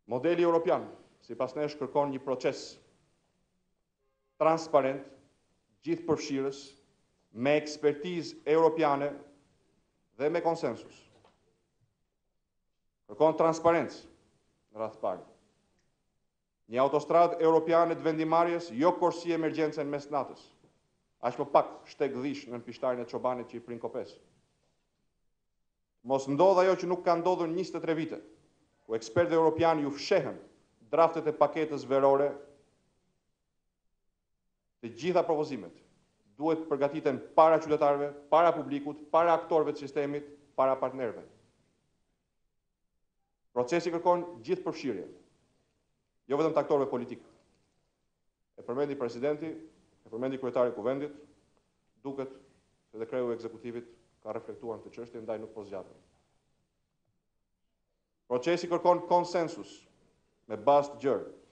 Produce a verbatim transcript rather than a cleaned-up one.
Modeli europian, sipas nesh, kërkon një proces transparent, gjithëpërfshirës, me ekspertizë europiane dhe me konsensus. Kërkon transparencë në radhë parë. Një autostradë europiane të vendimarrjes, jo korsi emergjencë në mes natës. Aq më pak shteg dhish në pishtarin e çobanit që i prin kopes. Mos ndodh ajo që nuk ka ndodhur njëzet e tre vite, ku ekspertë europianë ju fshehen draftet e paketës verore, të gjitha propozimet duhet përgatiten para qytetarëve, para publikut, para aktorëve të sistemit, para partnerëve. Procesi kërkon gjithëpërfshirje, jo vetëm të aktorëve politikë. E përmendi presidenti, e përmendi kryetari i Kuvendit, duket se dhe kreu i ekzekutivit ka reflektuar në të çështje, ndaj nuk po zgjatem. Procesi kërkon konsensus me bazë të gjerë.